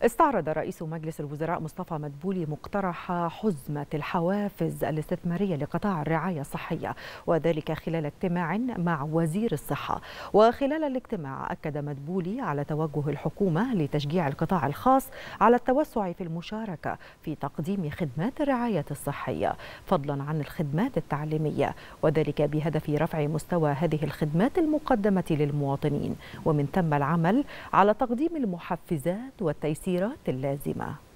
استعرض رئيس مجلس الوزراء مصطفى مدبولي مقترح حزمة الحوافز الاستثمارية لقطاع الرعاية الصحية، وذلك خلال اجتماع مع وزير الصحة. وخلال الاجتماع أكد مدبولي على توجه الحكومة لتشجيع القطاع الخاص على التوسع في المشاركة في تقديم خدمات الرعاية الصحية فضلا عن الخدمات التعليمية، وذلك بهدف رفع مستوى هذه الخدمات المقدمة للمواطنين، ومن ثم العمل على تقديم المحفزات والتيسيرات اللازمة.